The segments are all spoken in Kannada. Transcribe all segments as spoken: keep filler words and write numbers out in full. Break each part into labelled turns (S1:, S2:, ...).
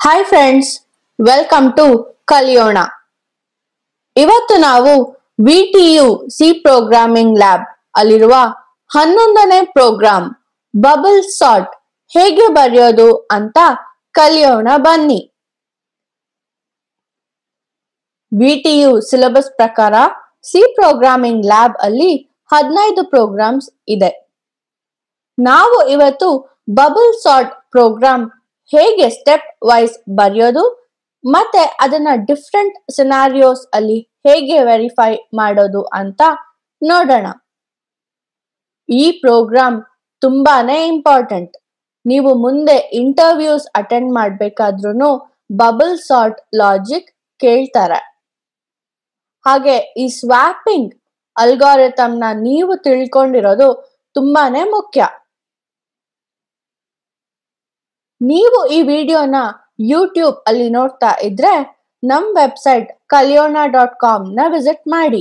S1: ಹಾಯ್ ಫ್ರೆಂಡ್ಸ್, ವೆಲ್ಕಮ್ ಟು ಕಲಿಯೋಣ. ಇವತ್ತು ನಾವು V T U C programming lab ಅಲ್ಲಿರುವ ಹನ್ನೊಂದನೇ ಪ್ರೋಗ್ರಾಮ್ ಬಬಲ್ ಸಾರ್ಟ್ ಹೇಗೆ ಬರೆಯೋದು ಅಂತ ಕಲಿಯೋಣ ಬನ್ನಿ. ವಿ ಟಿ ಯು ಸಿಲೆಬಸ್ ಪ್ರಕಾರ ಸಿ ಪ್ರೋಗ್ರಾಮಿಂಗ್ ಲ್ಯಾಬ್ ಅಲ್ಲಿ ಹದಿನೈದು ಪ್ರೋಗ್ರಾಮ್ಸ್ ಇದೆ. ನಾವು ಇವತ್ತು ಬಬಲ್ ಸಾರ್ಟ್ ಪ್ರೋಗ್ರಾಮ್ ಹೇಗೆ ಸ್ಟೆಪ್ ವೈಸ್ ಬರೆಯೋದು ಮತ್ತೆ ಅದನ್ನ ಡಿಫ್ರೆಂಟ್ ಸಿನಾರಿಯೋಸ್ ಅಲ್ಲಿ ಹೇಗೆ ವೆರಿಫೈ ಮಾಡೋದು ಅಂತ ನೋಡೋಣ. ಈ ಪ್ರೋಗ್ರಾಮ್ ತುಂಬಾನೇ ಇಂಪಾರ್ಟೆಂಟ್. ನೀವು ಮುಂದೆ ಇಂಟರ್ವ್ಯೂಸ್ ಅಟೆಂಡ್ ಮಾಡ್ಬೇಕಾದ್ರೂ ಬಬಲ್ ಸಾರ್ಟ್ ಲಾಜಿಕ್ ಕೇಳ್ತಾರೆ. ಹಾಗೆ ಈ ಸ್ವ್ಯಾಪಿಂಗ್ ಅಲ್ಗಾರಿಥಮ್ನ ನೀವು ತಿಳ್ಕೊಂಡಿರೋದು ತುಂಬಾನೇ ಮುಖ್ಯ. ನೀವು ಈ ವಿಡಿಯೋನ ಯೂಟ್ಯೂಬ್ ಅಲ್ಲಿ ನೋಡ್ತಾ ಇದ್ರೆ ನಮ್ ವೆಬ್ಸೈಟ್ ಕಲಿಯೋಣ ಡಾಟ್ ಕಾಮ್ ನ ವಿಸಿಟ್ ಮಾಡಿ.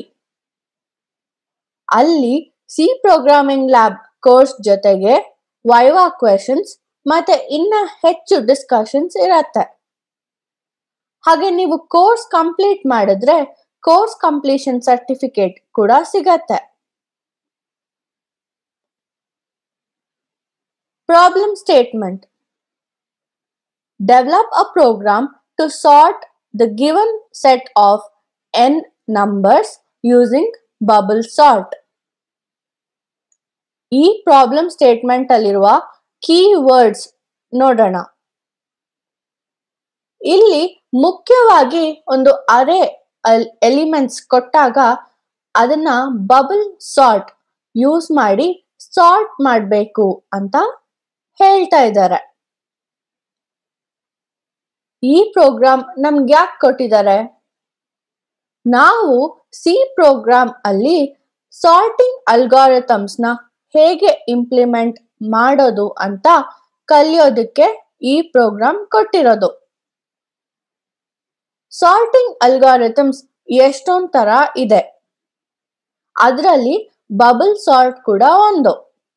S1: ಅಲ್ಲಿ ಸಿ ಪ್ರೋಗ್ರಾಮಿಂಗ್ ಲ್ಯಾಬ್ ಕೋರ್ಸ್ ಜೊತೆಗೆ ವೈವಾ ಕ್ವೆಶನ್ಸ್ ಮತ್ತೆ ಇನ್ನ ಹೆಚ್ಚು ಡಿಸ್ಕಷನ್ಸ್ ಇರತ್ತೆ. ಹಾಗೆ ನೀವು ಕೋರ್ಸ್ ಕಂಪ್ಲೀಟ್ ಮಾಡಿದ್ರೆ ಕೋರ್ಸ್ ಕಂಪ್ಲೀಷನ್ ಸರ್ಟಿಫಿಕೇಟ್ ಕೂಡ ಸಿಗತ್ತೆ. Problem statement. Develop a program to sort the given set of n numbers using bubble sort. ಈ ಪ್ರಾಬ್ಲಮ್ ಸ್ಟೇಟ್ಮೆಂಟ್ ಅಲ್ಲಿರುವ ಕೀ ವರ್ಡ್ಸ್ ನೋಡೋಣ. ಇಲ್ಲಿ ಮುಖ್ಯವಾಗಿ ಒಂದು ಅರೇ ಎಲಿಮೆಂಟ್ಸ್ ಕೊಟ್ಟಾಗ ಅದನ್ನ ಬಬಲ್ ಸಾರ್ಟ್ ಯೂಸ್ ಮಾಡಿ ಸಾರ್ಟ್ ಮಾಡಬೇಕು ಅಂತ ಹೇಳ್ತಾ ಇದ್ದಾರೆ. ಈ ಪ್ರೋಗ್ರಾಮ್ ನಮ್ಗೆ ಯಾಕೆ ಕೊಟ್ಟಿದ್ದಾರೆ? ನಾವು ಸಿ ಪ್ರೋಗ್ರಾಮ್ ಅಲ್ಲಿ ಸಾರ್ಟಿಂಗ್ ಅಲ್ಗಾರಿಥಮ್ಸ್ ನ ಹೇಗೆ ಇಂಪ್ಲಿಮೆಂಟ್ ಮಾಡೋದು ಅಂತ ಕಲಿಯೋದಕ್ಕೆ ಈ ಪ್ರೋಗ್ರಾಮ್ ಕೊಟ್ಟಿರೋದು. ಸಾರ್ಟಿಂಗ್ ಅಲ್ಗಾರಿಥಮ್ಸ್ ಎಷ್ಟೊಂದ್ ತರ ಇದೆ. ಅದರಲ್ಲಿ ಬಬಲ್ ಸಾರ್ಟ್ ಕೂಡ ಒಂದು.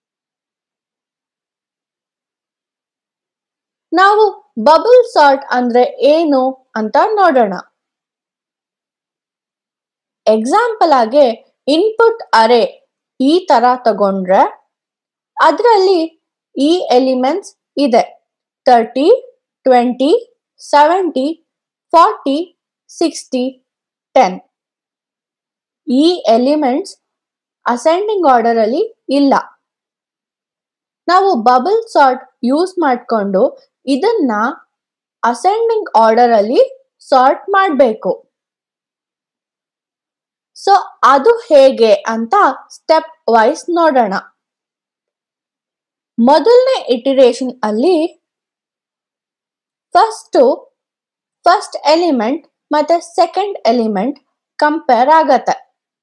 S1: ನಾವು ಬಬಲ್ ಸಾರ್ಟ್ ಅಂದ್ರೆ ಏನು ಅಂತ ನೋಡೋಣ. ಎಕ್ಸಾಂಪಲ್ ಆಗಿ ಇನ್ಪುಟ್ ಅರೇ ಈ ತರ ತಗೊಂಡ್ರೆ ಅದರಲ್ಲಿ ಈ ಎಲಿಮೆಂಟ್ಸ್ ಇದೆ: thirty, twenty, seventy, forty, sixty, ten. ಈ ಎಲಿಮೆಂಟ್ಸ್ ಅಸೆಂಡಿಂಗ್ ಆರ್ಡರ್ ಅಲ್ಲಿ ಇಲ್ಲ. ನಾವು ಬಬಲ್ ಸಾರ್ಟ್ ಯೂಸ್ ಮಾಡಿಕೊಂಡು ಇದನ್ನ ಅಸೆಂಡಿಂಗ್ ಆರ್ಡರ್ ಅಲ್ಲಿ ಸಾರ್ಟ್ ಮಾಡಬೇಕು. ಸೊ ಅದು ಹೇಗೆ ಅಂತ ಸ್ಟೆಪ್ ವೈಸ್ ನೋಡೋಣ. ಮೊದಲನೇ ಇಟಿರೇಷನ್ ಅಲ್ಲಿ ಫಸ್ಟ್ ಫಸ್ಟ್ ಎಲಿಮೆಂಟ್ ಮತ್ತೆ ಸೆಕೆಂಡ್ ಎಲಿಮೆಂಟ್ ಕಂಪೇರ್ ಆಗತ್ತೆ.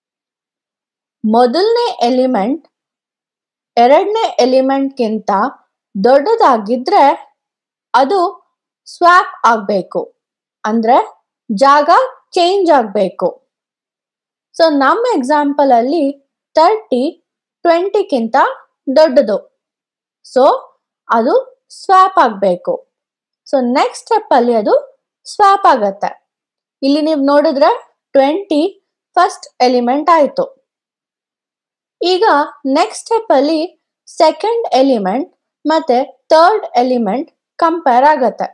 S1: ಮೊದಲನೇ ಎಲಿಮೆಂಟ್ ಎರಡನೇ ಎಲಿಮೆಂಟ್ಗಿಂತ ದೊಡ್ಡದಾಗಿದ್ರೆ ಅದು ಸ್ವ್ಯಾಪ್ ಆಗಬೇಕು, ಅಂದ್ರೆ ಜಾಗ ಚೇಂಜ್ ಆಗಬೇಕು. ಸೊ ನಮ್ಮ ಎಕ್ಸಾಂಪಲ್ ಅಲ್ಲಿ ತರ್ಟಿ ಟ್ವೆಂಟಿಗಿಂತ ದೊಡ್ಡದು, ಸೊ ಅದು ಸ್ವ್ಯಾಪ್ ಆಗಬೇಕು. ಸೊ ನೆಕ್ಸ್ಟ್ ಸ್ಟೆಪ್ ಅಲ್ಲಿ ಅದು ಸ್ವ್ಯಾಪ್ ಆಗತ್ತೆ. ಇಲ್ಲಿ ನೀವು ನೋಡಿದ್ರೆ ಟ್ವೆಂಟಿ ಫಸ್ಟ್ ಎಲಿಮೆಂಟ್ ಆಯ್ತು. ಈಗ ನೆಕ್ಸ್ಟ್ ಸ್ಟೆಪ್ ಅಲ್ಲಿ ಸೆಕೆಂಡ್ ಎಲಿಮೆಂಟ್ ಮತ್ತೆ ಥರ್ಡ್ ಎಲಿಮೆಂಟ್ ಕಂಪೇರ್ ಆಗತ್ತೆ.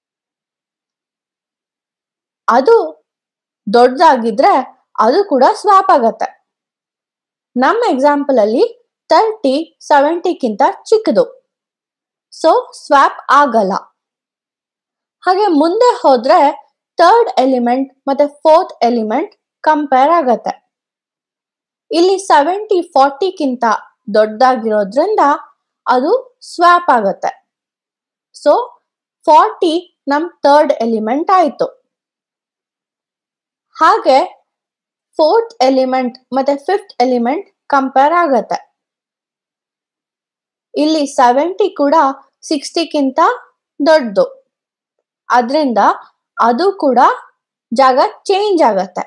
S1: ಅದು ದೊಡ್ಡದಾಗಿದ್ರೆ ಅದು ಕೂಡ ಸ್ವ್ಯಾಪ್ ಆಗತ್ತೆ. ನಮ್ಮ ಎಕ್ಸಾಂಪಲ್ ಅಲ್ಲಿ ತರ್ಟಿ ಸೆವೆಂಟಿಗಿಂತ ಚಿಕ್ಕದು, ಸೊ ಸ್ವ್ಯಾಪ್ ಆಗಲ್ಲ. ಹಾಗೆ ಮುಂದೆ ಹೋದ್ರೆ ಥರ್ಡ್ ಎಲಿಮೆಂಟ್ ಮತ್ತೆ ಫೋರ್ತ್ ಎಲಿಮೆಂಟ್ ಕಂಪೇರ್ ಆಗತ್ತೆ. ಇಲ್ಲಿ ಸೆವೆಂಟಿ ಫಾರ್ಟಿಗಿಂತ ದೊಡ್ಡದಾಗಿರೋದ್ರಿಂದ ಅದು ಸ್ವ್ಯಾಪ್ ಆಗತ್ತೆ. ಸೊ ಫಾರ್ಟಿ ನಮ್ ಥರ್ಡ್ ಎಲಿಮೆಂಟ್ ಆಯ್ತು. ಹಾಗೆ ಫೋರ್ತ್ ಎಲಿಮೆಂಟ್ ಮತ್ತೆ ಫಿಫ್ತ್ ಎಲಿಮೆಂಟ್ ಕಂಪೇರ್ ಆಗತ್ತೆ. ಇಲ್ಲಿ ಸೆವೆಂಟಿ ಕೂಡ ಸಿಕ್ಸ್ಟಿಗಿಂತ ದೊಡ್ಡದು, ಅದರಿಂದ ಅದು ಕೂಡ ಜಾಗ ಚೇಂಜ್ ಆಗತ್ತೆ.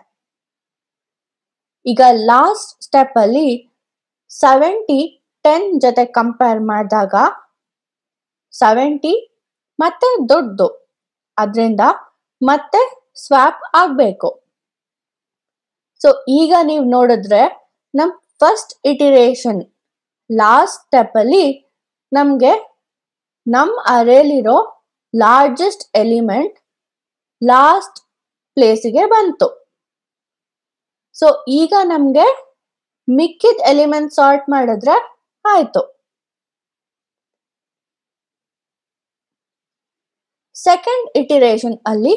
S1: ಈಗ ಲಾಸ್ಟ್ ಸ್ಟೆಪ್ ಅಲ್ಲಿ ಸೆವೆಂಟಿ ಟೆನ್ ಜೊತೆ ಕಂಪೇರ್ ಮಾಡಿದಾಗ ಸೆವೆಂಟಿ ಮತ್ತೆ ದೊಡ್ಡದು, ಅದರಿಂದ ಮತ್ತೆ ಸ್ವಾಪ್ ಆಗಬೇಕು. ಸೊ ಈಗ ನೀವು ನೋಡಿದ್ರೆ ನಮ್ ಫಸ್ಟ್ ಇಟಿರೇಷನ್ ಲಾಸ್ಟ್ ಸ್ಟೆಪ್ ಅಲ್ಲಿ ನಮ್ಗೆ ನಮ್ ಅರೇಲಿರೋ ಲಾರ್ಜೆಸ್ಟ್ ಎಲಿಮೆಂಟ್ ಲಾಸ್ಟ್ ಪ್ಲೇಸಿಗೆ ಬಂತು. ಸೊ ಈಗ ನಮ್ಗೆ ಮಿಕ್ಕಿದ ಎಲಿಮೆಂಟ್ ಸಾರ್ಟ್ ಮಾಡಿದ್ರೆ ಆಯ್ತು. ಸೆಕೆಂಡ್ ಇಟಿರೇಷನ್ ಅಲ್ಲಿ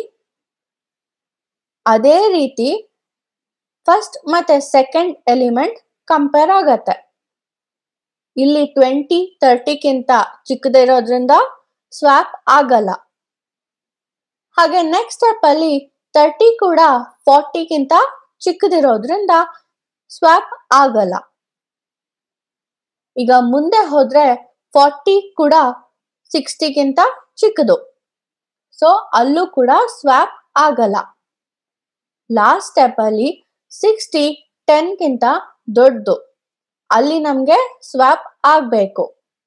S1: ಅದೇ ರೀತಿ ಫಸ್ಟ್ ಮತ್ತೆ ಸೆಕೆಂಡ್ ಎಲಿಮೆಂಟ್ ಕಂಪೇರ್ ಆಗತ್ತೆ. ಇಲ್ಲಿ ಟ್ವೆಂಟಿ ತರ್ಟಿಗಿಂತ ಚಿಕ್ಕದಿರೋದ್ರಿಂದ ಸ್ವಾಪ್ ಆಗಲ್ಲ. ಹಾಗೆ ನೆಕ್ಸ್ಟ್ ಸ್ಟೆಪ್ ಅಲ್ಲಿ ತರ್ಟಿ ಕೂಡ ಫಾರ್ಟಿಗಿಂತ ಚಿಕ್ಕದಿರೋದ್ರಿಂದ ಸ್ವಾಪ್ ಆಗಲ್ಲ. ಈಗ ಮುಂದೆ ಹೋದ್ರೆ ಫಾರ್ಟಿ ಕೂಡ ಸಿಕ್ಸ್ಟಿಗಿಂತ ಚಿಕ್ಕದು, ಸೊ ಅಲ್ಲೂ ಕೂಡ ಸ್ವಾಪ್ ಆಗಲ್ಲ. ಲಾಸ್ಟ್ ಸ್ಟೆಪ್ ಅಲ್ಲಿ ಸಿಕ್ಸ್ಟಿ ಟೆನ್ಗಿಂತ ದೊಡ್ಡದು, ಅಲ್ಲಿ ನಮ್ಗೆ ಸ್ವಾಪ್ ಆಗಬೇಕು.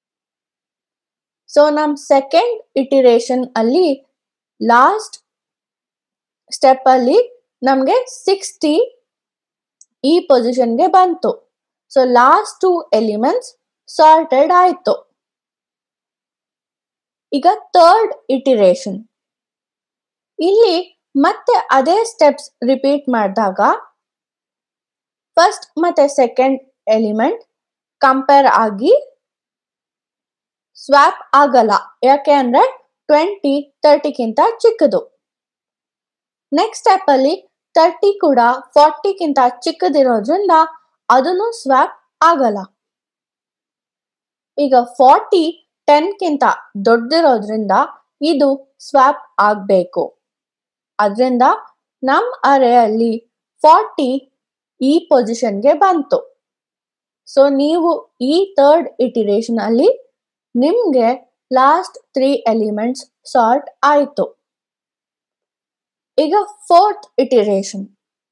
S1: ಸೊ ನಮ್ ಸೆಕೆಂಡ್ ಇಟಿರೇಷನ್ ಅಲ್ಲಿ ಲಾಸ್ಟ್ ಸ್ಟೆಪ್ ಅಲ್ಲಿ ನಮ್ಗೆ ಸಿಕ್ಸ್ಟಿ ಈ ಪೊಸಿಷನ್ಗೆ ಬಂತು. So last two elements sorted ಆಯ್ತು. ಈಗ ಥರ್ಡ್ ಇಟಿರೇಷನ್ ಇಲ್ಲಿ ಮತ್ತೆ ಅದೇ ಸ್ಟೆಪ್ಸ್ ರಿಪೀಟ್ ಮಾಡಿದಾಗ ಫಸ್ಟ್ ಮತ್ತೆ ಸೆಕೆಂಡ್ ಎಲಿಮೆಂಟ್ ಕಂಪೇರ್ ಆಗಿ ಸ್ವಾಪ್ ಆಗಲ್ಲ, ಯಾಕೆ ಅಂದ್ರೆ ಟ್ವೆಂಟಿ ತರ್ಟಿಗಿಂತ ಚಿಕ್ಕದು. ನೆಕ್ಸ್ಟ್ ಸ್ಟೆಪ್ ಅಲ್ಲಿ ತರ್ಟಿ ಕೂಡ ಫಾರ್ಟಿಗಿಂತ ಚಿಕ್ಕದಿರೋದ್ರಿಂದ ಅದನ್ನು ಸ್ವಾಪ್ ಆಗಲ್ಲ. ಈಗ ಫಾರ್ಟಿ ಟೆನ್ಗಿಂತ ದೊಡ್ಡದಿರೋದ್ರಿಂದ ಇದು ಸ್ವಾಪ್ ಆಗಬೇಕು. ಅದರಿಂದ ನಮ್ ಅರೇ ಅಲ್ಲಿ ಫಾರ್ಟಿ ಈ ಪೊಸಿಷನ್ಗೆ ಬಂತು. ಸೊ ನೀವು ಈ ಥರ್ಡ್ ಇಟಿರೇಷನ್ ಅಲ್ಲಿ ನಿಮ್ಗೆ ಲಾಸ್ಟ್ ತ್ರೀ ಎಲಿಮೆಂಟ್ಸ್ ಸಾರ್ಟ್ ಆಯ್ತು. ಈಗ ಫೋರ್ತ್ ಇಟಿರೇಷನ್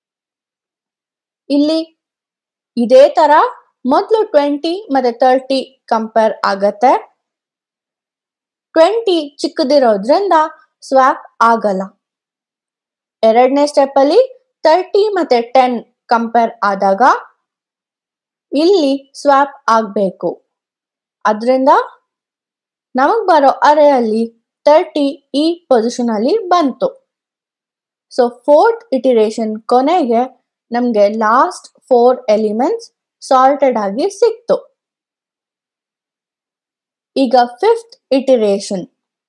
S1: ಇಲ್ಲಿ ಇದೇ ತರ ಮೊದಲು ಟ್ವೆಂಟಿ ಮತ್ತೆ ತರ್ಟಿ ಕಂಪೇರ್ ಆಗತ್ತೆ. ಟ್ವೆಂಟಿ ಚಿಕ್ಕದಿರೋದ್ರಿಂದ ಸ್ವಾಪ್ ಆಗಲ್ಲ. ಎರಡನೇ ಸ್ಟೆಪ್ ಅಲ್ಲಿ ತರ್ಟಿ ಮತ್ತೆ ಟೆನ್ ಕಂಪೇರ್ ಆದಾಗ ಇಲ್ಲಿ ಸ್ವಾಪ್ ಆಗಬೇಕು. ಅದರಿಂದ ನಮಗ್ ಬರೋ ಅರೇ ಅಲ್ಲಿ ತರ್ಟಿ ಈ ಪೊಸಿಷನ್ ಅಲ್ಲಿ ಬಂತು. ಸೊ ಫೋರ್ತ್ ಇಟಿರೇಷನ್ ಕೊನೆಗೆ ನಮ್ಗೆ ಲಾಸ್ಟ್ ಫೋರ್ ಎಲಿಮೆಂಟ್ಸ್ ಸಾರ್ಟೆಡ್ ಆಗಿ ಸಿಕ್ತು. ಈಗ ಫಿಫ್ತ್ ಇಟಿರೇಷನ್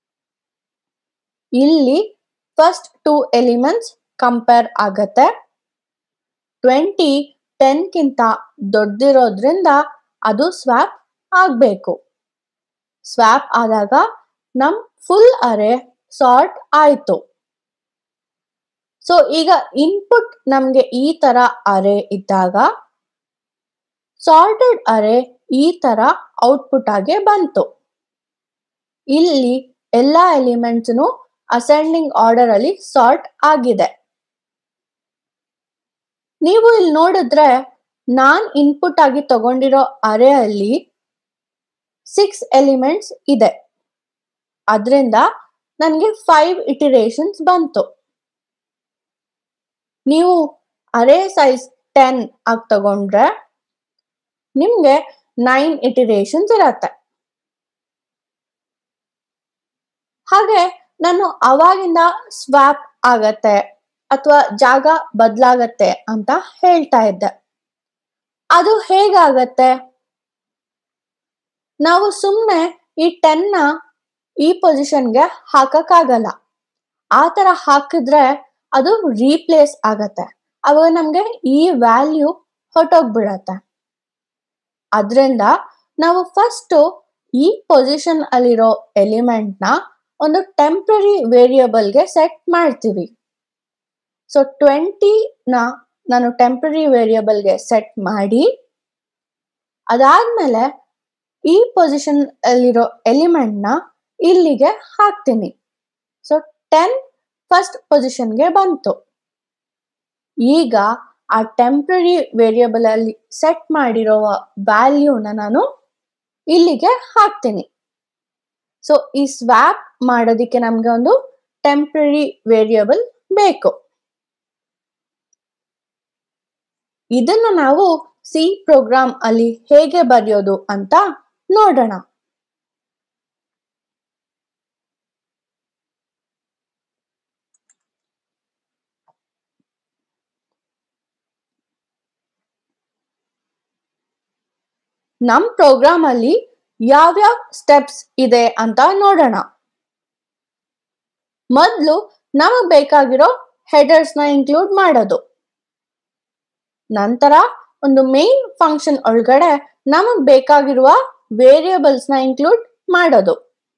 S1: ಇಲ್ಲಿ ಫಸ್ಟ್ ಟೂ ಎಲಿಮೆಂಟ್ಸ್ ಕಂಪೇರ್ ಆಗತ್ತೆ. ಟ್ವೆಂಟಿ ಟೆನ್ಗಿಂತ ದೊಡ್ಡದಿರೋದ್ರಿಂದ ಅದು ಸ್ವಾಪ್ ಆಗಬೇಕು. ಸ್ವಾಪ್ ಆದಾಗ ನಮ್ ಫುಲ್ ಅರೇ ಸಾರ್ಟ್ ಆಯ್ತು. ಸೊ ಈಗ ಇನ್ಪುಟ್ ನಮ್ಗೆ ಈ ತರ ಅರೇ ಇದ್ದಾಗ ಸಾರ್ಟೆಡ್ ಅರೇ ಈ ತರ ಔಟ್ಪುಟ್ ಆಗಿ ಬಂತು. ಇಲ್ಲಿ ಎಲ್ಲಾ ಎಲಿಮೆಂಟ್ಸ್ ಅಸೆಂಡಿಂಗ್ ಆರ್ಡರ್ ಅಲ್ಲಿ ಸಾರ್ಟ್ ಆಗಿದೆ. ನೀವು ಇಲ್ಲಿ ನೋಡಿದ್ರೆ ನಾನ್ ಇನ್ಪುಟ್ ಆಗಿ ತಗೊಂಡಿರೋ ಅರೇ ಅಲ್ಲಿ ಸಿಕ್ಸ್ ಎಲಿಮೆಂಟ್ಸ್ ಇದೆ. ಅದರಿಂದ ನನಗೆ ಫೈವ್ ಇಟಿರೇಷನ್ಸ್ ಬಂತು. ನೀವು ಅರೇ ಸೈಜ್ ಟೆನ್ ಆಗಿ ತಗೊಂಡ್ರೆ ನಿಮ್ಗೆ ನೈನ್ ಇಟಿರೇಷನ್ಸ್ ಇರತ್ತೆ. ಹಾಗೆ ನಾನು ಅವಾಗಿಂದ ಸ್ವಾಪ್ ಆಗತ್ತೆ ಅಥವಾ ಜಾಗ ಬದಲಾಗತ್ತೆ ಅಂತ ಹೇಳ್ತಾ ಇದ್ದೆ. ಅದು ಹೇಗಾಗತ್ತೆ? ನಾವು ಸುಮ್ಮನೆ ಈ ಟೆನ್ ನ ಈ ಪೊಸಿಷನ್ಗೆ ಹಾಕಕ್ಕಾಗಲ್ಲ. ಆ ತರ ಹಾಕಿದ್ರೆ ಅದು ರೀಪ್ಲೇಸ್ ಆಗತ್ತೆ. ಅವಾಗ ನಮ್ಗೆ ಈ ವ್ಯಾಲ್ಯೂ ಹೊಟ್ಟೋಗ್ಬಿಡತ್ತೆ. ಅದರಿಂದ ನಾವು ಫಸ್ಟ್ ಈ ಪೊಸಿಷನ್ ಅಲ್ಲಿರೋ ಎಲಿಮೆಂಟ್ ನ ಒಂದು ಟೆಂಪ್ರರಿ ವೇರಿಯಬಲ್ಗೆ ಸೆಟ್ ಮಾಡ್ತೀವಿ. ಸೊ ಟ್ವೆಂಟಿ ನ ನಾನು ಟೆಂಪ್ರರಿ ವೇರಿಯಬಲ್ಗೆ ಸೆಟ್ ಮಾಡಿ ಅದಾದ್ಮೇಲೆ ಈ ಪೊಸಿಷನ್ ಅಲ್ಲಿರೋ ಎಲಿಮೆಂಟ್ ನ ಇಲ್ಲಿಗೆ ಹಾಕ್ತೀನಿ. ಸೊ ಟೆನ್ ಫಸ್ಟ್ ಪೊಸಿಷನ್ಗೆ ಬಂತು. ಈಗ ಆ ಟೆಂಪ್ರರಿ ವೇರಿಯಬಲ್ ಅಲ್ಲಿ ಸೆಟ್ ಮಾಡಿರೋ ವ್ಯಾಲ್ಯೂನ ನಾನು ಇಲ್ಲಿಗೆ ಹಾಕ್ತೀನಿ. ಸೊ ಈ ಸ್ವಾಪ್ ಮಾಡೋದಿಕ್ಕೆ ನಮ್ಗೆ ಒಂದು ಟೆಂಪರರಿ ವೇರಿಯಬಲ್ ಬೇಕು. ಇದನ್ನು ನಾವು ಸಿ ಪ್ರೋಗ್ರಾಮ್ ಅಲ್ಲಿ ಹೇಗೆ ಬರೆಯೋದು ಅಂತ ನೋಡೋಣ. ನಮ್ ಪ್ರೋಗ್ರಾಮ್ ಅಲ್ಲಿ ಯಾವ್ಯಾವ ಸ್ಟೆಪ್ಸ್ ಇದೆ ಅಂತ ನೋಡೋಣ. ಮೊದಲು ನಮಗೆ ಬೇಕಾಗಿರೋ ಹೆಡರ್ಸ್ ನ ಇನ್ಕ್ಲೂಡ್ ಮಾಡೋದು. ನಂತರ ಒಂದು ಮೇನ್ ಫಂಕ್ಷನ್ ಒಳಗಡೆ ನಮಗ್ ಬೇಕಾಗಿರುವ ವೇರಿಯೇಬಲ್ಸ್ ನ ಇನ್ಕ್ಲೂಡ್ ಮಾಡೋದು.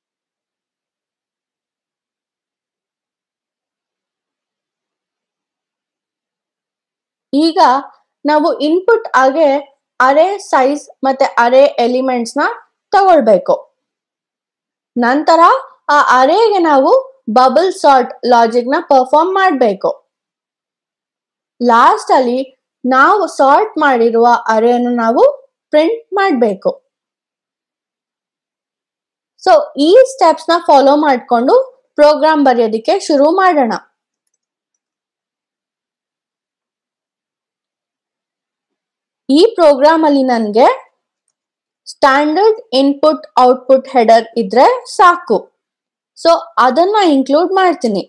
S1: ಈಗ ನಾವು ಇನ್ಪುಟ್ ಆಗಿ ಅರೇ ಸೈಜ್ ಮತ್ತೆ ಅರೇ ಎಲಿಮೆಂಟ್ಸ್ ನ ತಗೊಳ್ಬೇಕು. ನಂತರ ಆ ಅರೇಗೆ ನಾವು ಬಬಲ್ ಸಾರ್ಟ್ ಲಾಜಿಕ್ ನ ಪರ್ಫಾರ್ಮ್ ಮಾಡಬೇಕು. ಲಾಸ್ಟ್ ಅಲ್ಲಿ ನಾವು ಸಾರ್ಟ್ ಮಾಡಿರುವ ಅರೇನ ನಾವು ಪ್ರಿಂಟ್ ಮಾಡಬೇಕು. ಸೊ ಈ ಸ್ಟೆಪ್ಸ್ ನ ಫಾಲೋ ಮಾಡಿಕೊಂಡು ಪ್ರೋಗ್ರಾಮ್ ಬರೆಯೋದಕ್ಕೆ ಶುರು ಮಾಡೋಣ. ಈ ಪ್ರೋಗ್ರಾಮ್ ಅಲ್ಲಿ ನನಗೆ ಸ್ಟ್ಯಾಂಡರ್ಡ್ ಇನ್ಪುಟ್ ಔಟ್ಪುಟ್ ಹೆಡರ್ ಇದ್ರೆ ಸಾಕು. ಸೊ ಅದನ್ನ ಇನ್ಕ್ಲೂಡ್ ಮಾಡ್ತೀನಿ.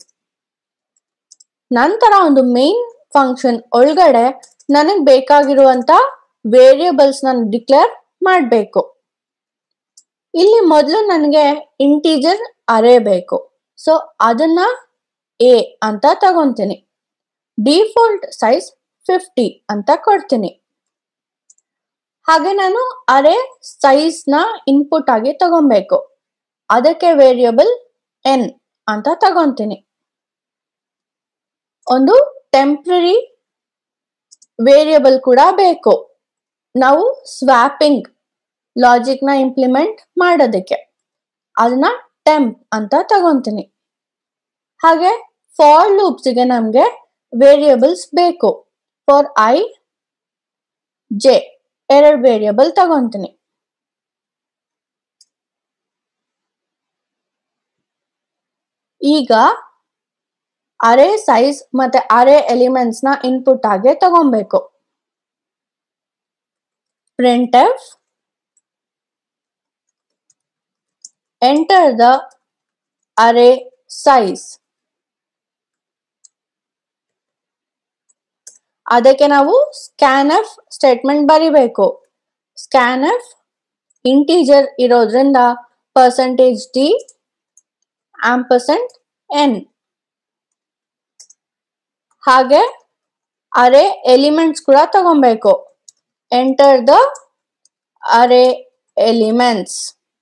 S1: ನಂತರ ಒಂದು ಮೇನ್ ಫಂಕ್ಷನ್ ಒಳಗಡೆ ನನಗೆ ಬೇಕಾಗಿರುವಂತ ವೇರಿಯೇಬಲ್ಸ್ ನ ಡಿಕ್ಲೇರ್ ಮಾಡಬೇಕು. ಇಲ್ಲಿ ಮೊದಲು ನನಗೆ ಇಂಟಿಜರ್ ಅರೇ ಬೇಕು. ಸೊ ಅದನ್ನ ಎ ಅಂತ ತಗೊಂತೀನಿ. ಡಿಫಾಲ್ಟ್ ಸೈಜ್ ಫಿಫ್ಟಿ ಅಂತ ಕೊಡ್ತೀನಿ. ಹಾಗೆ ನಾನು ಅರೇ ಸೈಜ್ ನ ಇನ್ಪುಟ್ ಆಗಿ ತಗೊಬೇಕು. ಅದಕ್ಕೆ ವೇರಿಯೇಬಲ್ ಎನ್ ಅಂತ ತಗೊಂತೀನಿ. ಒಂದು ಟೆಂಪರರಿ ವೇರಿಯೇಬಲ್ ಕೂಡ ಬೇಕು ನಾವು ಸ್ವಾಪಿಂಗ್ ಲಾಜಿಕ್ ನ ಇಂಪ್ಲಿಮೆಂಟ್ ಮಾಡೋದಕ್ಕೆ. ಅದನ್ನ ಟೆಂಪ್ ಅಂತ ತಗೊಂತೀನಿ. ಹಾಗೆ ಫಾರ್ ಲೂಪ್ಸ್ ಗೆ ನಮ್ಗೆ ವೇರಿಯೇಬಲ್ಸ್ ಬೇಕು. ಫಾರ್ ಐ ಜೆ ಎರಡು ವೇರಿಯೇಬಲ್ ತಗೊಂತೀನಿ. ಈಗ ಅರೇ ಸೈಜ್ ಮತ್ತೆ ಅರೇ ಎಲಿಮೆಂಟ್ಸ್ ನ ಇನ್ಪುಟ್ ಆಗಿ ತಗೊಬೇಕು. printf enter the array size. ಅದಕ್ಕೆ ನಾವು scanf ಸ್ಟೇಟ್ಮೆಂಟ್ ಬರಿಬೇಕು. scanf ಇಂಟಿಜರ್ ಇರೋದ್ರಿಂದ ಪರ್ಸೆಂಟೇಜ್ ಡಿ ಆಂಪರ್ಸೆಂಟ್ ಎನ್. ಹಾಗೆ ಅರೇ ಎಲಿಮೆಂಟ್ಸ್ ಕೂಡ ತಗೊಬೇಕು. Enter the array elements.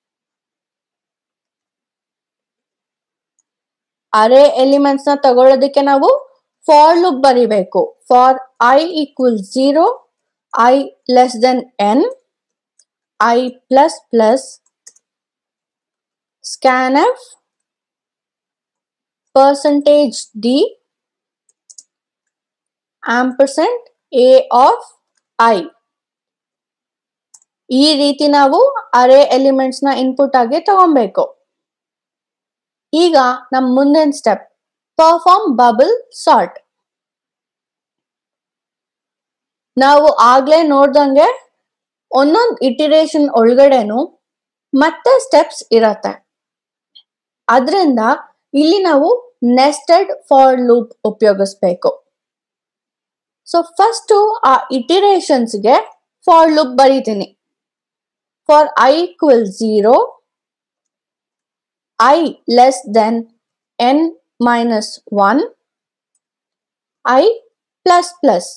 S1: Array elements ನ ತಗೊಳ್ಳೋದಕ್ಕೆ ನಾವು ಫಾರ್ ಲೂಪ್ ಬರಿಬೇಕು. For I equal zero, I less than N, I plus plus scanf percentage d ampersand a of I. ಈ ರೀತಿ ನಾವು ಅರೇ ಎಲಿಮೆಂಟ್ಸ್ ನ ಇನ್ಪುಟ್ ಆಗಿ ತಗೊಬೇಕು. ಈಗ ನಮ್ಮ ಮುಂದಿನ ಸ್ಟೆಪ್ ಪರ್ಫಾರ್ಮ್ ಬಬಲ್ ಸಾರ್ಟ್. ನಾವು ಆಗ್ಲೇ ನೋಡ್ದಂಗೆ ಒಂದೊಂದು ಇಟಿರೇಷನ್ ಒಳಗಡೆನು ಮತ್ತೆ ಸ್ಟೆಪ್ಸ್ ಇರತ್ತೆ. ಅದರಿಂದ ಇಲ್ಲಿ ನಾವು ನೆಸ್ಟೆಡ್ ಫಾರ್ ಲೂಪ್ ಉಪಯೋಗಿಸ್ಬೇಕು. ಸೊ ಫಸ್ಟ್ ಆ ಇಟಿರೇಷನ್ಸ್ ಗೆ ಫಾರ್ ಲೂಪ್ ಬರೀತೀನಿ. For I equal zero, I less than n minus one, i plus plus.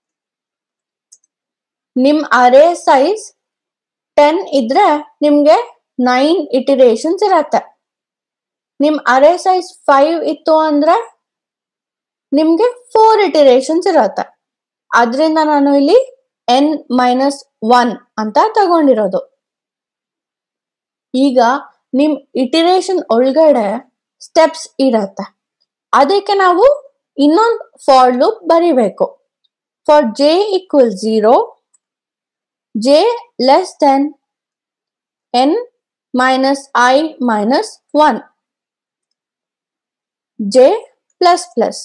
S1: ನಿಮ್ ಅರೇ ಸೈಜ್ ಟೆನ್ ಇದ್ರೆ ನಿಮ್ಗೆ ನೈನ್ ಇಟಿರೇಷನ್ಸ್ ಇರತ್ತೆ. ನಿಮ್ ಅರೇ ಸೈಜ್ ಫೈವ್ ಇತ್ತು ಅಂದ್ರೆ ನಿಮ್ಗೆ ಫೋರ್ ಇಟಿರೇಷನ್ಸ್ ಇರತ್ತೆ. ಅದರಿಂದ ನಾನು ಇಲ್ಲಿ ಎನ್ ಮೈನಸ್ ಒನ್ ಅಂತ ತಗೊಂಡಿರೋದು. ಈಗ ನಿಮ್ ಇಟಿರೇಷನ್ ಒಳಗಡೆ ಸ್ಟೆಪ್ಸ್ ಇರತ್ತೆ. ಅದಕ್ಕೆ ನಾವು ಇನ್ನೊಂದು ಫಾರ್ ಲೂಪ್ ಬರಿಬೇಕು. For j equal zero, j less than n minus i minus one. J plus plus.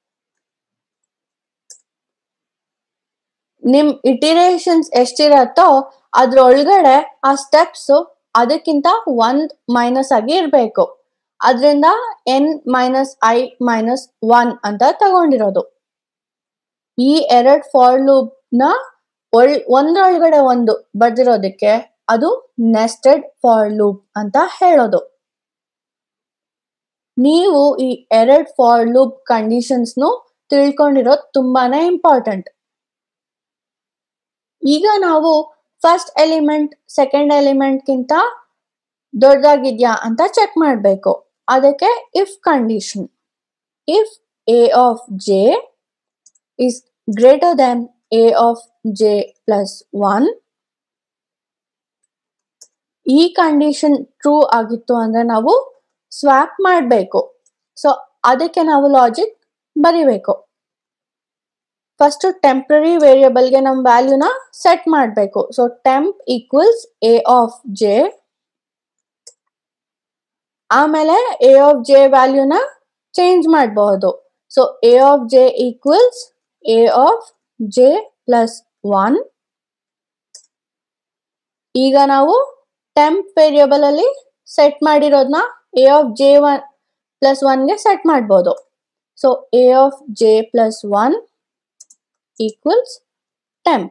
S1: ನಿಮ್ ಇಟಿರೇಷನ್ಸ್ ಎಷ್ಟಿರತ್ತೋ ಅದ್ರೊಳಗಡೆ ಆ ಸ್ಟೆಪ್ಸ್ ಅದಕ್ಕಿಂತ ಒಂದ್ ಮೈನಸ್ ಆಗಿ ಇರ್ಬೇಕು. ಅದರಿಂದ n minus i minus one ಅಂತ ತಗೊಂಡಿರೋದು. ಈ ಎರಡ್ ಫಾರ್ ಲೂಪ್ ನ ಒಳ್ ಒಂದ್ರೊಳಗಡೆ ಒಂದು ಬರ್ದಿರೋದಕ್ಕೆ ಅದು ನೆಸ್ಟೆಡ್ ಫಾರ್ ಲೂಪ್ ಅಂತ ಹೇಳೋದು. ನೀವು ಈ ಎರಡ್ ಫಾರ್ ಲೂಪ್ ಕಂಡೀಷನ್ಸ್ ನು ತಿಳ್ಕೊಂಡಿರೋದು ತುಂಬಾನೇ ಇಂಪಾರ್ಟೆಂಟ್. ಈಗ ನಾವು ಫಸ್ಟ್ ಎಲಿಮೆಂಟ್ ಸೆಕೆಂಡ್ ಎಲಿಮೆಂಟ್ ಗಿಂತ ದೊಡ್ಡದಾಗಿದ್ಯಾ ಅಂತ ಚೆಕ್ ಮಾಡಬೇಕು. ಅದಕ್ಕೆ if condition. If a of j is greater than a of j plus one, ಈ ಕಂಡೀಷನ್ ಟ್ರೂ ಆಗಿತ್ತು ಅಂದ್ರೆ ನಾವು ಸ್ವಾಪ್ ಮಾಡಬೇಕು. ಸೊ ಅದಕ್ಕೆ ನಾವು ಲಾಜಿಕ್ ಬರಿಬೇಕು. ಫಸ್ಟ್ ಟೆಂಪ್ರರಿ ವೇರಿಯೇಬಲ್ಗೆ ನಮ್ಮ ವ್ಯಾಲ್ಯೂನ ಸೆಟ್ ಮಾಡಬೇಕು. So temp equals a of j, ಆಮೇಲೆ ಎ ಆಫ್ ಜೆ ವ್ಯಾಲ್ಯೂನ ಚೇಂಜ್ ಮಾಡಬಹುದು. So a of j equals a of j plus one. ಈಗ ನಾವು ಟೆಂಪ್ ವೇರಿಯೇಬಲ್ ಅಲ್ಲಿ ಸೆಟ್ ಮಾಡಿರೋದನ್ನ a of j one plus ಒನ್ಗೆ ಸೆಟ್ ಮಾಡ್ಬೋದು. So a of j plus one equals temp.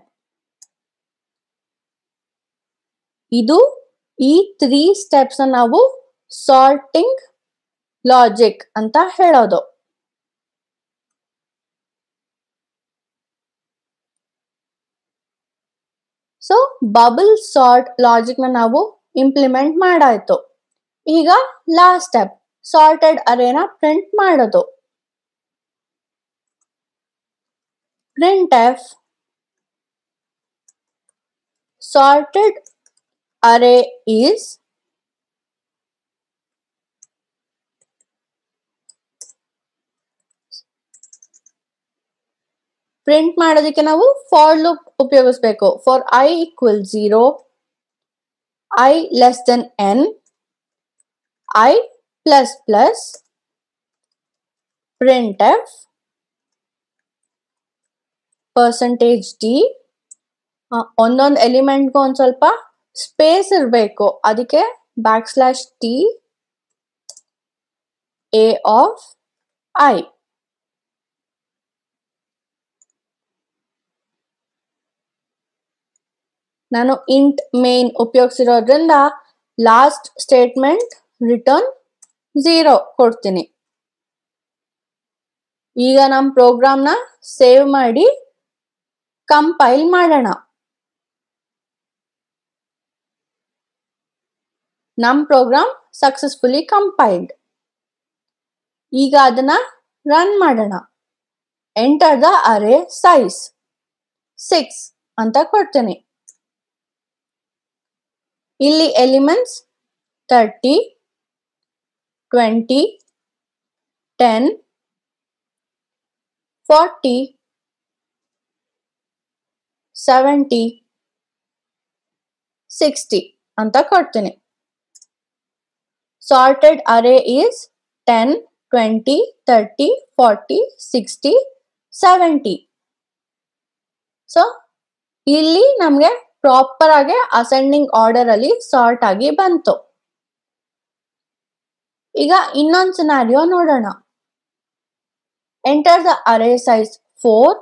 S1: ಇದು ಈ ತ್ರೀ ಸ್ಟೆಪ್ಸ್ ನಾವು ಸಾರ್ಟಿಂಗ್ ಲಾಜಿಕ್ ಅಂತ ಹೇಳೋದು. ಸೊ ಬಬಲ್ ಸಾರ್ಟ್ ಲಾಜಿಕ್ ನ ನಾವು ಇಂಪ್ಲಿಮೆಂಟ್ ಮಾಡಾಯ್ತು. ಈಗ ಲಾಸ್ಟ್ ಸ್ಟೆಪ್ ಸಾರ್ಟೆಡ್ ಅರೇನ ಪ್ರಿಂಟ್ ಮಾಡೋದು. printf sorted array is print ಮಾಡೋದಕ್ಕೆ ನಾವು ಫಾರ್ ಲೂಪ್ ಉಪಯೋಗಿಸಬೇಕು. For I equal zero, I less than N, I plus plus, printf percentage d. ಒಂದೊಂದು ಎಲಿಮೆಂಟ್ಗೂ ಒಂದ್ ಸ್ವಲ್ಪ ಸ್ಪೇಸ್ ಇರಬೇಕು, ಅದಕ್ಕೆ back slash t a of i. ನಾನು ಇಂಟ್ ಮೇನ್ ಉಪಯೋಗಿಸಿರೋದ್ರಿಂದ ಲಾಸ್ಟ್ ಸ್ಟೇಟ್ಮೆಂಟ್ ರಿಟರ್ನ್ ಝೀರೋ ಕೊಡ್ತೀನಿ. ಈಗ ನಮ್ಮ ಪ್ರೋಗ್ರಾಮ್ನ ಸೇವ್ ಮಾಡಿ ಕಂಪೈಲ್ ಮಾಡೋಣ. ನಮ್ಮ ಪ್ರೋಗ್ರಾಮ್ ಸಕ್ಸಸ್ಫುಲಿ ಕಂಪೈಲ್ಡ್. ಈಗ ಅದನ್ನ ರನ್ ಮಾಡೋಣ. Enter the array size six ಅಂತ ಕೊಡ್ತೀನಿ. ಇಲ್ಲಿ elements thirty, twenty, ten, forty, seventy, sixty ಅಂತ ಕೊಡ್ತೀನಿ. Sorted array is ten, twenty, thirty, forty, sixty, seventy. So ಇಲ್ಲಿ ನಮಗೆ ಪ್ರಾಪರ್ ಆಗಿ ಅಸೆಂಡಿಂಗ್ ಆರ್ಡರ್ ಅಲ್ಲಿ ಸಾರ್ಟ್ ಆಗಿ ಬಂತು. ಈಗ ಇನ್ನೊಂದು ಸಿನಾರಿಯೋ ನೋಡೋಣ. Enter the array size four.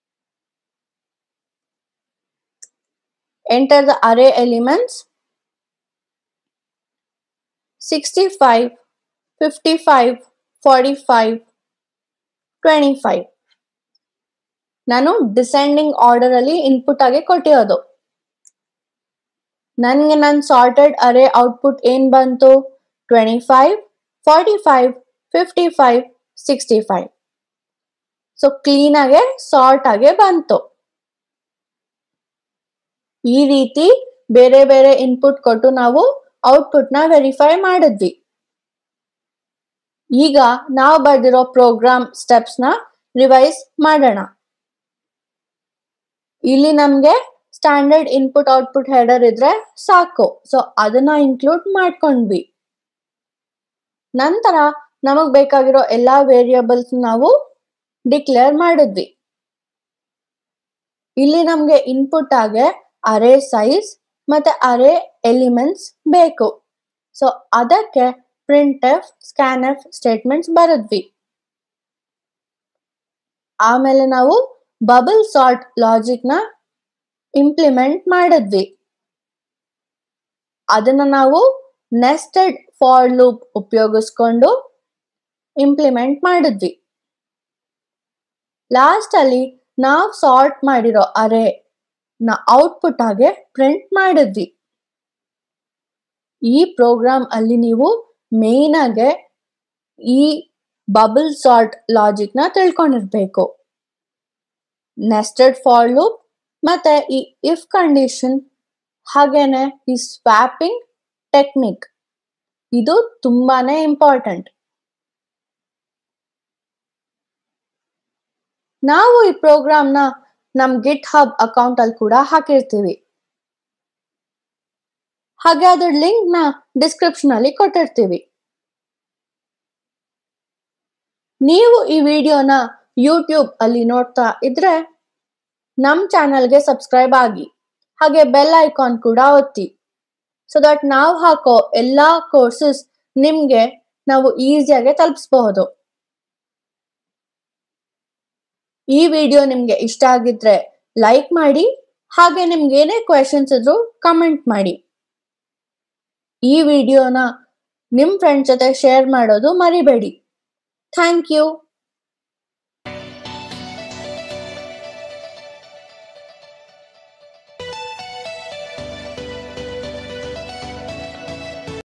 S1: Enter the array elements sixty five, fifty five, forty five, twenty five. ನಾನು ಡಿಸೆಂಡಿಂಗ್ ಆರ್ಡರ್ ಅಲ್ಲಿ ಇನ್ಪುಟ್ ಆಗಿ ಕೊಟ್ಟಿರೋದು. ನನಗೆ ನನ್ನ ಸಾರ್ಟೆಡ್ ಅರೇ ಔಟ್ಪುಟ್ ಏನ್ ಬಂತು? Twenty five, forty five, fifty five, sixty five. So clean ಆಗಿ ಸಾರ್ಟ್ ಆಗಿ ಬಂತು. ಈ ರೀತಿ ಬೇರೆ ಬೇರೆ ಇನ್ಪುಟ್ ಕೊಟ್ಟು ನಾವು ಔಟ್ಪುಟ್ ನ ವೆರಿಫೈ ಮಾಡಿದ್ವಿ. ಈಗ ನಾವು ಬರೆದಿರೋ ಪ್ರೋಗ್ರಾಮ್ ಸ್ಟೆಪ್ಸ್ ನ ರಿವೈಸ್ ಮಾಡೋಣ. ಇಲ್ಲಿ ನಮ್ಗೆ ಸ್ಟ್ಯಾಂಡರ್ಡ್ ಇನ್ಪುಟ್ ಔಟ್ಪುಟ್ ಹೆಡರ್ ಇದ್ರೆ ಸಾಕು. ಸೊ ಅದನ್ನ ಇನ್ಕ್ಲೂಡ್ ಮಾಡ್ಕೊಂಡ್ವಿ. ನಂತರ ನಮಗ್ ಬೇಕಾಗಿರೋ ಎಲ್ಲಾ ವೇರಿಯೇಬಲ್ಸ್ ನಾವು ಡಿಕ್ಲೇರ್ ಮಾಡಿದ್ವಿ. ಇಲ್ಲಿ ನಮ್ಗೆ ಇನ್ಪುಟ್ ಆಗಿ ಅರೇ ಸೈಜ್ ಮತ್ತೆ ಅರೇ ಎಲಿಮೆಂಟ್ಸ್ ಬೇಕು. ಸೊ ಅದಕ್ಕೆ print f scan f statements ಬರೆದ್ವಿ. ಆಮೇಲೆ ನಾವು ಬಬಲ್ ಸಾರ್ಟ್ ಲಾಜಿಕ್ ನ ಇಂಪ್ಲಿಮೆಂಟ್ ಮಾಡಿದ್ವಿ. ಅದನ್ನ ನಾವು ನೆಸ್ಟೆಡ್ ಫಾರ್ ಲೂಪ್ ಉಪಯೋಗಿಸ್ಕೊಂಡು ಇಂಪ್ಲಿಮೆಂಟ್ ಮಾಡಿದ್ವಿ. ಲಾಸ್ಟ್ ಅಲ್ಲಿ ನಾವು ಸಾರ್ಟ್ ಮಾಡಿರೋ ಅರೇ ನ ಔಟ್ಪುಟ್ ಆಗಿ ಪ್ರಿಂಟ್ ಮಾಡಿದ್ವಿ. ಈ ಪ್ರೋಗ್ರಾಮ್ ಅಲ್ಲಿ ನೀವು ಮೇನ್ ಆಗಿ ಈ ಬಬಲ್ ಸಾರ್ಟ್ ಲಾಜಿಕ್ ನ ತಿಳ್ಕೊಂಡಿರ್ಬೇಕು. ನೆಸ್ಟೆಡ್ ಫಾರ್ ಲೂಪ್ ಮತ್ತೆ ಈ ಇಫ್ ಕಂಡೀಷನ್ ಹಾಗೇನೆ ಈ ಸ್ವ್ಯಾಪಿಂಗ್ ಟೆಕ್ನಿಕ್ ಇದು ತುಂಬಾನೇ ಇಂಪಾರ್ಟೆಂಟ್. ನಾವು ಈ ಪ್ರೋಗ್ರಾಮ್ ನ ನಮ್ ಗಿಟ್ ಹಬ್ ಅಕೌಂಟ್ ಅಲ್ಲಿ ಕೂಡ ಹಾಕಿರ್ತೀವಿ. ಹಾಗೆ ಅದ್ರ ಲಿಂಕ್ ನ ಡಿಸ್ಕ್ರಿಪ್ಷನ್ ಅಲ್ಲಿ ಕೊಟ್ಟಿರ್ತೀವಿ. ನೀವು ಈ ವಿಡಿಯೋನ ಯೂಟ್ಯೂಬ್ ಅಲ್ಲಿ ನೋಡ್ತಾ ಇದ್ರೆ ನಮ್ ಚಾನಲ್ಗೆ ಸಬ್ಸ್ಕ್ರೈಬ್ ಆಗಿ ಹಾಗೆ ಬೆಲ್ ಐಕಾನ್ ಕೂಡ ಒತ್ತಿ. ಸೊ ದಟ್ ನಾವು ಹಾಕೋ ಎಲ್ಲಾ ಕೋರ್ಸಸ್ ನಿಮ್ಗೆ ನಾವು ಈಸಿಯಾಗಿ ತಲುಪಿಸಬಹುದು. ಈ ವಿಡಿಯೋ ನಿಮ್ಗೆ ಇಷ್ಟ ಆಗಿದ್ರೆ ಲೈಕ್ ಮಾಡಿ ಹಾಗೆ ನಿಮ್ಗೆ ಏನೇ ಕ್ವೆಶನ್ಸ್ ಇದ್ರು ಕಮೆಂಟ್ ಮಾಡಿ. ಈ ವಿಡಿಯೋನ ನಿಮ್ ಫ್ರೆಂಡ್ಸ್ ಜೊತೆ ಶೇರ್ ಮಾಡೋದು ಮರಿಬೇಡಿ. Thank you.